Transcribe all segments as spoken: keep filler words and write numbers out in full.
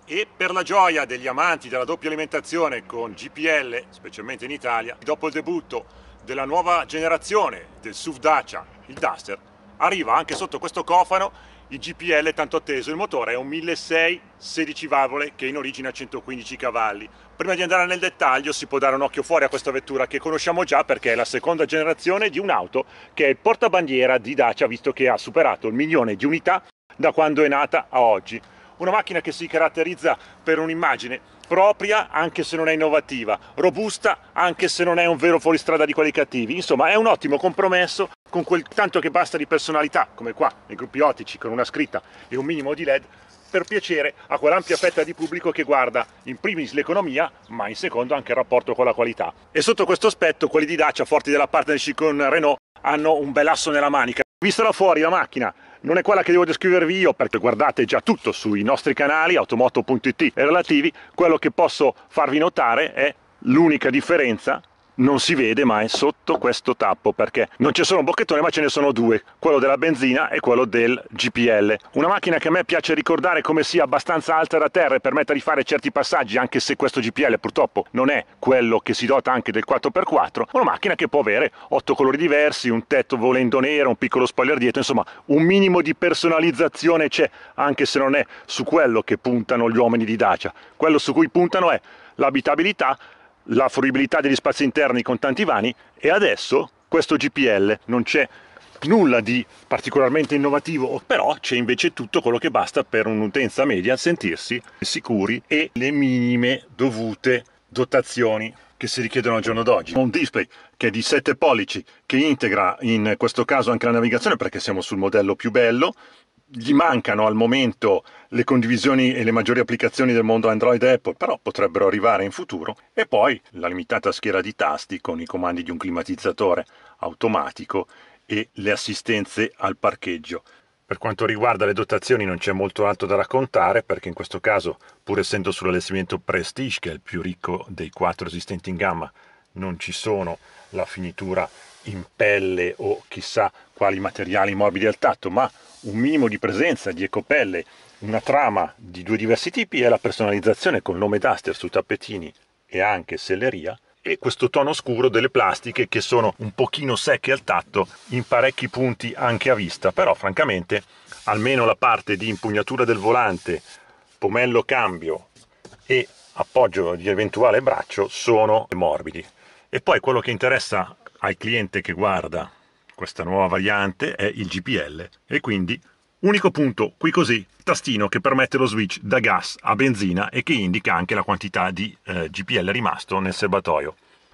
E per la gioia degli amanti della doppia alimentazione con G P L, specialmente in Italia, dopo il debutto della nuova generazione del S U V Dacia, il Duster, arriva anche sotto questo cofano il G P L tanto atteso. Il motore è un milleseicento sedici valvole che in origine ha centoquindici cavalli. Prima di andare nel dettaglio si può dare un occhio fuori a questa vettura che conosciamo già perché è la seconda generazione di un'auto che è il portabandiera di Dacia, visto che ha superato il milione di unità da quando è nata a oggi. Una macchina che si caratterizza per un'immagine propria anche se non è innovativa, robusta anche se non è un vero fuoristrada di quelli cattivi. Insomma, è un ottimo compromesso con quel tanto che basta di personalità, come qua nei gruppi ottici con una scritta e un minimo di led, per piacere a quell'ampia fetta di pubblico che guarda in primis l'economia, ma in secondo anche il rapporto con la qualità. E sotto questo aspetto quelli di Dacia, forti della partnership con Renault, hanno un bel asso nella manica. Vista da fuori la macchina non è quella che devo descrivervi io, perché guardate già tutto sui nostri canali automoto punto it e relativi. Quello che posso farvi notare è l'unica differenza, non si vede ma è sotto questo tappo, perché non c'è solo un bocchettone ma ce ne sono due, quello della benzina e quello del G P L. Una macchina che a me piace ricordare come sia abbastanza alta da terra e permetta di fare certi passaggi, anche se questo G P L purtroppo non è quello che si dota anche del quattro per quattro. Una macchina che può avere otto colori diversi, un tetto volendo nero, un piccolo spoiler dietro, insomma un minimo di personalizzazione c'è, anche se non è su quello che puntano gli uomini di Dacia. Quello su cui puntano è l'abitabilità, la fruibilità degli spazi interni con tanti vani, e adesso questo G P L non c'è nulla di particolarmente innovativo, però c'è invece tutto quello che basta per un'utenza media sentirsi sicuri e le minime dovute dotazioni che si richiedono al giorno d'oggi. Un display che è di sette pollici, che integra in questo caso anche la navigazione perché siamo sul modello più bello. Gli mancano al momento le condivisioni e le maggiori applicazioni del mondo Android e Apple, però potrebbero arrivare in futuro. E poi la limitata schiera di tasti con i comandi di un climatizzatore automatico e le assistenze al parcheggio. Per quanto riguarda le dotazioni non c'è molto altro da raccontare, perché in questo caso, pur essendo sull'allestimento Prestige, che è il più ricco dei quattro esistenti in gamma, non ci sono la finitura in pelle o chissà quali materiali morbidi al tatto, ma un minimo di presenza di ecopelle, una trama di due diversi tipi e la personalizzazione col nome Duster su tappetini e anche selleria, e questo tono scuro delle plastiche che sono un pochino secche al tatto, in parecchi punti anche a vista, però francamente almeno la parte di impugnatura del volante, pomello cambio e appoggio di eventuale braccio sono morbidi. E poi quello che interessa al cliente che guarda questa nuova variante è il G P L, e quindi unico punto qui così, tastino che permette lo switch da gas a benzina e che indica anche la quantità di eh, G P L rimasto nel serbatoio.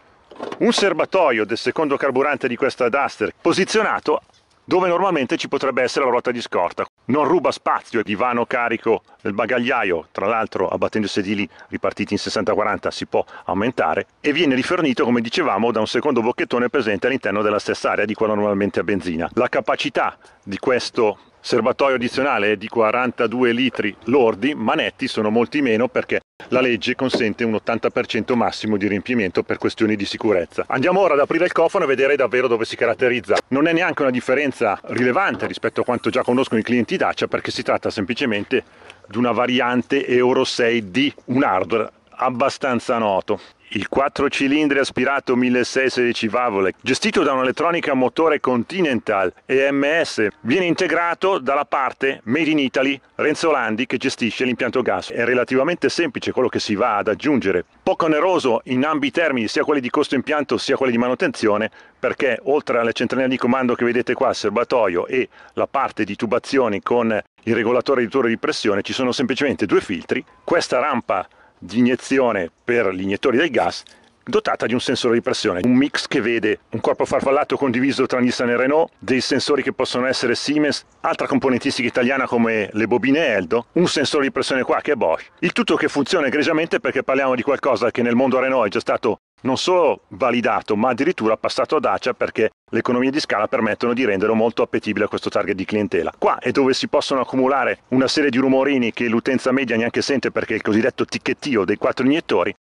Un serbatoio del secondo carburante di questa Duster posizionato dove normalmente ci potrebbe essere la ruota di scorta. Non ruba spazio, divano carico del bagagliaio, tra l'altro abbattendo i sedili ripartiti in sessanta quaranta si può aumentare, e viene rifornito, come dicevamo, da un secondo bocchettone presente all'interno della stessa area di quello normalmente a benzina. La capacità di questo serbatoio addizionale è di quarantadue litri lordi, ma netti sono molti meno perché la legge consente un ottanta per cento massimo di riempimento per questioni di sicurezza. Andiamo ora ad aprire il cofano e vedere davvero dove si caratterizza. Non è neanche una differenza rilevante rispetto a quanto già conoscono i clienti Dacia, perché si tratta semplicemente di una variante Euro sei di un hardware abbastanza noto. Il quattro cilindri aspirato milleseicento sedici valvole, gestito da un'elettronica a motore Continental E M S, viene integrato dalla parte Made in Italy Renzo Landi, che gestisce l'impianto gas. È relativamente semplice quello che si va ad aggiungere, poco oneroso in ambi i termini, sia quelli di costo impianto sia quelli di manutenzione, perché oltre alle centraline di comando che vedete qua, il serbatoio e la parte di tubazioni con il regolatore riduttore di pressione, ci sono semplicemente due filtri, questa rampa di iniezione per gli iniettori del gas dotata di un sensore di pressione, un mix che vede un corpo farfallato condiviso tra Nissan e Renault, dei sensori che possono essere Siemens, altra componentistica italiana come le bobine Eldo, un sensore di pressione qua che è Bosch, il tutto che funziona egregiamente perché parliamo di qualcosa che nel mondo Renault è già stato non solo validato ma addirittura passato a Dacia, perché le economie di scala permettono di renderlo molto appetibile a questo target di clientela. Qua è dove si possono accumulare una serie di rumorini che l'utenza media neanche sente, perché è il cosiddetto ticchettio dei quattro iniettori,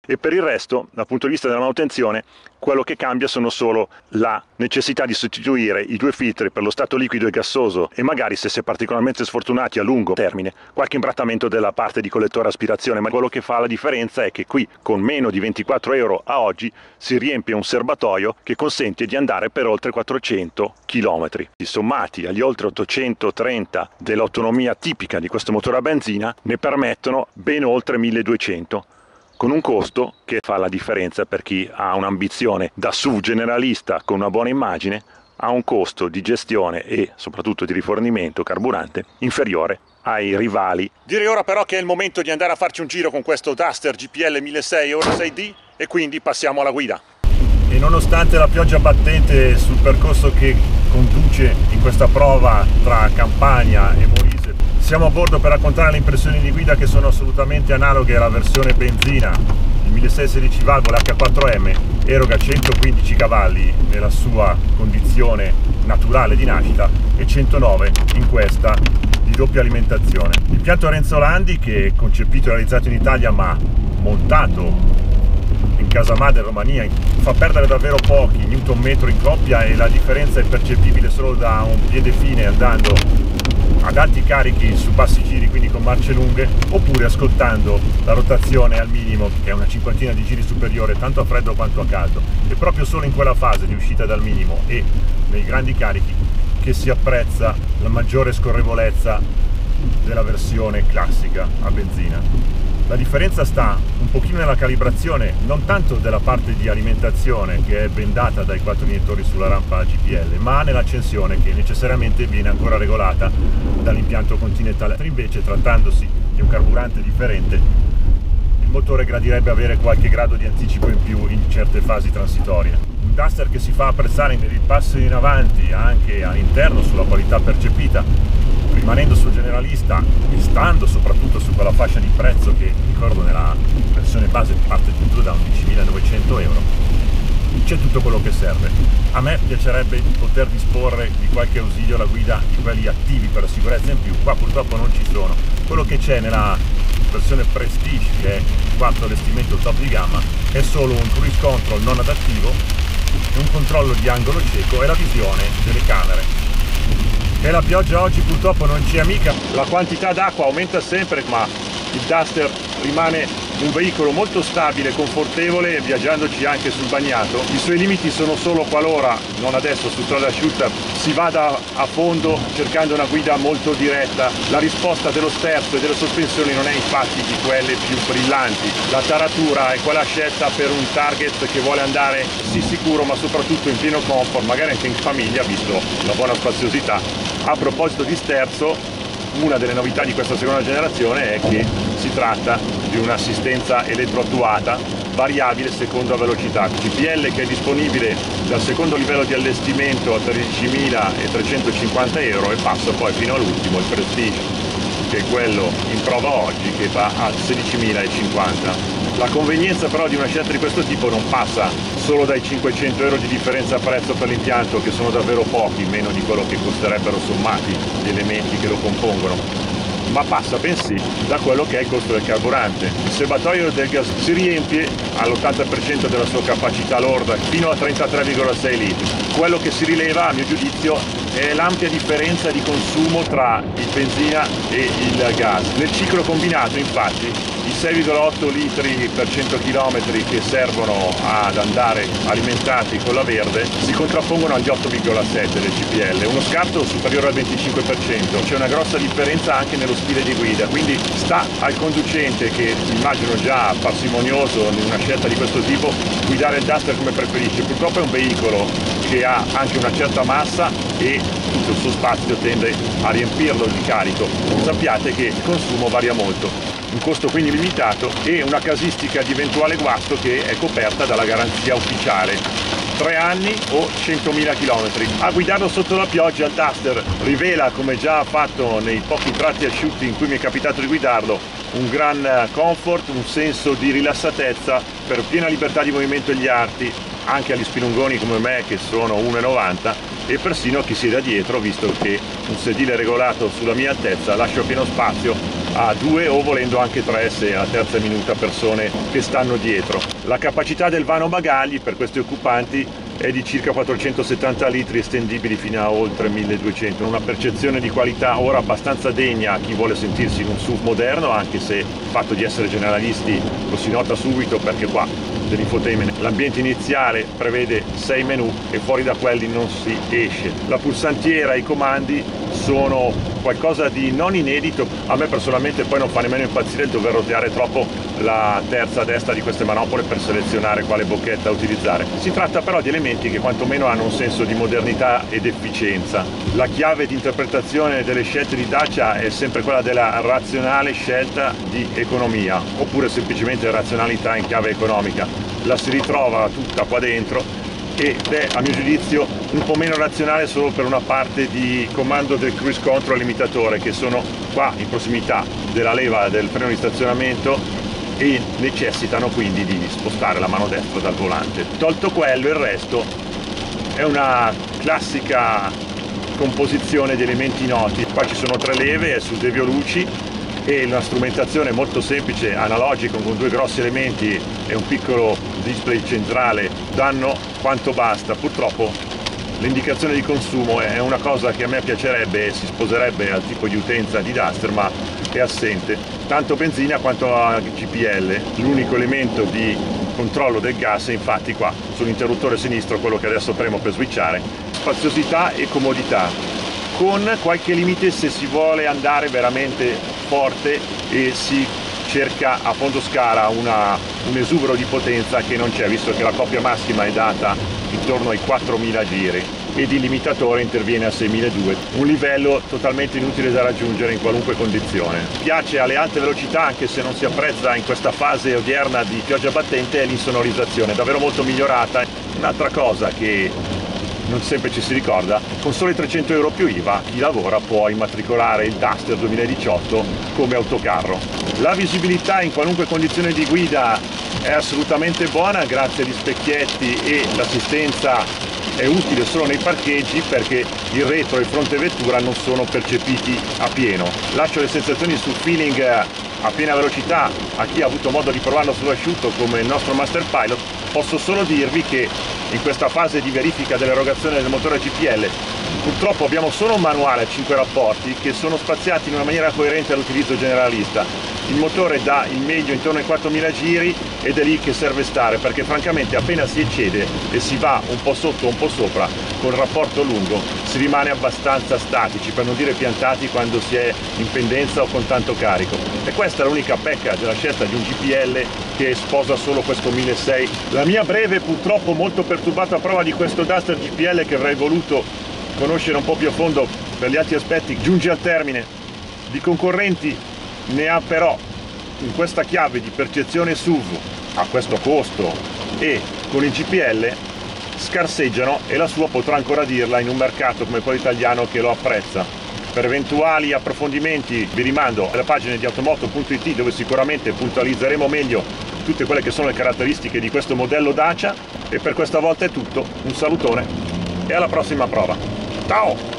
E per il resto, dal punto di vista della manutenzione, quello che cambia sono solo la necessità di sostituire i due filtri per lo stato liquido e gassoso e magari, se si è particolarmente sfortunati a lungo termine, qualche imbrattamento della parte di collettore aspirazione. Ma quello che fa la differenza è che qui, con meno di ventiquattro euro a oggi, si riempie un serbatoio che consente di andare per oltre quattrocento chilometri. Sommati agli oltre ottocentotrenta dell'autonomia tipica di questo motore a benzina, ne permettono ben oltre milleduecento. Con un costo che fa la differenza per chi ha un'ambizione da S U V generalista con una buona immagine, ha un costo di gestione e soprattutto di rifornimento carburante inferiore ai rivali. Direi ora però che è il momento di andare a farci un giro con questo Duster G P L milleseicento Euro sei D e quindi passiamo alla guida. E nonostante la pioggia battente sul percorso che conduce in questa prova tra Campania e Molise, siamo a bordo per raccontare le impressioni di guida che sono assolutamente analoghe alla versione benzina. Il milleseicento sedici valvole H quattro M eroga centoquindici cavalli nella sua condizione naturale di nascita e centonove in questa di doppia alimentazione. L'impianto Renzo Landi, che è concepito e realizzato in Italia ma montato in casa madre in Romania, fa perdere davvero pochi newton metro in coppia e la differenza è percepibile solo da un piede fine andando ad alti carichi su bassi giri, quindi con marce lunghe, oppure ascoltando la rotazione al minimo, che è una cinquantina di giri superiore tanto a freddo quanto a caldo. È proprio solo in quella fase di uscita dal minimo e nei grandi carichi che si apprezza la maggiore scorrevolezza della versione classica a benzina. La differenza sta un pochino nella calibrazione, non tanto della parte di alimentazione che è bendata dai quattro iniettori sulla rampa G P L, ma nell'accensione che necessariamente viene ancora regolata dall'impianto Continental. Invece, trattandosi di un carburante differente, il motore gradirebbe avere qualche grado di anticipo in più in certe fasi transitorie. Un Duster che si fa apprezzare per il passo in avanti anche all'interno sulla qualità percepita, rimanendo sul generalista e stando soprattutto su quella fascia di prezzo che, ricordo, nella versione base parte tutto da undicimilanovecento euro. C'è tutto quello che serve. A me piacerebbe poter disporre di qualche ausilio alla guida, di quelli attivi per la sicurezza in più. Qua purtroppo non ci sono. Quello che c'è nella versione Prestige, che è il quarto allestimento top di gamma, è solo un cruise control non adattivo, un controllo di angolo cieco e la visione delle camere. E la pioggia oggi purtroppo non c'è amica, la quantità d'acqua aumenta sempre, ma il Duster rimane un veicolo molto stabile, confortevole, viaggiandoci anche sul bagnato. I suoi limiti sono solo qualora, non adesso su strada asciutta, si vada a fondo cercando una guida molto diretta. La risposta dello sterzo e delle sospensioni non è infatti di quelle più brillanti. La taratura è quella scelta per un target che vuole andare sì sicuro ma soprattutto in pieno comfort, magari anche in famiglia visto la buona spaziosità. A proposito di sterzo, una delle novità di questa seconda generazione è che si tratta di un'assistenza elettroattuata variabile secondo la velocità. G P L che è disponibile dal secondo livello di allestimento a tredicimilatrecentocinquanta euro e passa poi fino all'ultimo, il Prestige, che è quello in prova oggi, che va a sedicimilacinquanta. La convenienza però di una scelta di questo tipo non passa solo dai cinquecento euro di differenza prezzo per l'impianto, che sono davvero pochi, meno di quello che costerebbero sommati gli elementi che lo compongono, ma passa bensì da quello che è il costo del carburante. Il serbatoio del gas si riempie all'ottanta per cento della sua capacità lorda fino a trentatré virgola sei litri. Quello che si rileva, a mio giudizio, è l'ampia differenza di consumo tra il benzina e il gas. Nel ciclo combinato, infatti, i sei virgola otto litri per cento chilometri che servono ad andare alimentati con la verde si contrappongono agli otto virgola sette del G P L, uno scarto superiore al venticinque per cento. C'è una grossa differenza anche nello stile di guida, quindi sta al conducente, che immagino già parsimonioso in una scelta di questo tipo, guidare il Duster come preferisce. Purtroppo è un veicolo che ha anche una certa massa e tutto il suo spazio tende a riempirlo di carico. Sappiate che il consumo varia molto, un costo quindi limitato e una casistica di eventuale guasto che è coperta dalla garanzia ufficiale, tre anni o centomila chilometri. A guidarlo sotto la pioggia, il Duster rivela, come già ha fatto nei pochi tratti asciutti in cui mi è capitato di guidarlo, un gran comfort, un senso di rilassatezza per piena libertà di movimento agli arti, anche agli spilungoni come me che sono uno e novanta, e persino chi sieda dietro, visto che un sedile regolato sulla mia altezza lascia pieno spazio a due o volendo anche tre se a terza minuta persone che stanno dietro. La capacità del vano bagagli per questi occupanti è di circa quattrocentosettanta litri, estendibili fino a oltre milleduecento, una percezione di qualità ora abbastanza degna a chi vuole sentirsi in un S U V moderno, anche se il fatto di essere generalisti lo si nota subito, perché qua dell'infotainment l'ambiente iniziale prevede sei menu e fuori da quelli non si esce. La pulsantiera e i comandi sono qualcosa di non inedito. A me personalmente poi non fa nemmeno impazzire il dover roteare troppo la terza a destra di queste manopole per selezionare quale bocchetta utilizzare. Si tratta però di elementi che quantomeno hanno un senso di modernità ed efficienza. La chiave di interpretazione delle scelte di Dacia è sempre quella della razionale scelta di economia, oppure semplicemente razionalità in chiave economica. La si ritrova tutta qua dentro ed è, a mio giudizio, un po' meno razionale solo per una parte di comando del cruise control e limitatore, che sono qua in prossimità della leva del freno di stazionamento e necessitano quindi di spostare la mano destra dal volante. Tolto quello, il resto è una classica composizione di elementi noti. Qua ci sono tre leve su devio luci e una strumentazione molto semplice, analogica, con due grossi elementi e un piccolo display centrale danno quanto basta. Purtroppo l'indicazione di consumo è una cosa che a me piacerebbe e si sposerebbe al tipo di utenza di Duster, ma è assente, tanto benzina quanto a G P L. L'unico elemento di controllo del gas è infatti qua sull'interruttore sinistro, quello che adesso premo per switchare. Spaziosità e comodità, con qualche limite se si vuole andare veramente forte e si cerca a fondo scala una, un esubero di potenza che non c'è, visto che la coppia massima è data intorno ai quattromila giri ed il limitatore interviene a seimiladuecento, un livello totalmente inutile da raggiungere in qualunque condizione. Piace alle alte velocità, anche se non si apprezza in questa fase odierna di pioggia battente, è l'insonorizzazione, davvero molto migliorata. Un'altra cosa che non sempre ci si ricorda: con soli trecento euro più I V A chi lavora può immatricolare il Duster duemiladiciotto come autocarro. La visibilità in qualunque condizione di guida è assolutamente buona grazie agli specchietti e l'assistenza è utile solo nei parcheggi, perché il retro e il fronte vettura non sono percepiti a pieno. Lascio le sensazioni sul feeling a piena velocità a chi ha avuto modo di provarlo sull'asciutto come il nostro Master Pilot. Posso solo dirvi che in questa fase di verifica dell'erogazione del motore G P L purtroppo abbiamo solo un manuale a cinque rapporti che sono spaziati in una maniera coerente all'utilizzo generalista. Il motore dà il meglio intorno ai quattromila giri ed è lì che serve stare, perché francamente appena si eccede e si va un po' sotto o un po' sopra con il rapporto lungo si rimane abbastanza statici, per non dire piantati, quando si è in pendenza o con tanto carico. E questa è l'unica pecca della scelta di un G P L che sposa solo questo milleseicento. La mia breve, purtroppo molto perturbata prova di questo Duster G P L, che avrei voluto conoscere un po' più a fondo per gli altri aspetti, giunge al termine. Di concorrenti ne ha però in questa chiave di percezione S U V a questo costo e con il G P L scarseggiano, e la sua potrà ancora dirla in un mercato come quello italiano che lo apprezza. Per eventuali approfondimenti vi rimando alla pagina di automoto punto it, dove sicuramente puntualizzeremo meglio tutte quelle che sono le caratteristiche di questo modello Dacia. E per questa volta è tutto, un salutone e alla prossima prova. Ciao!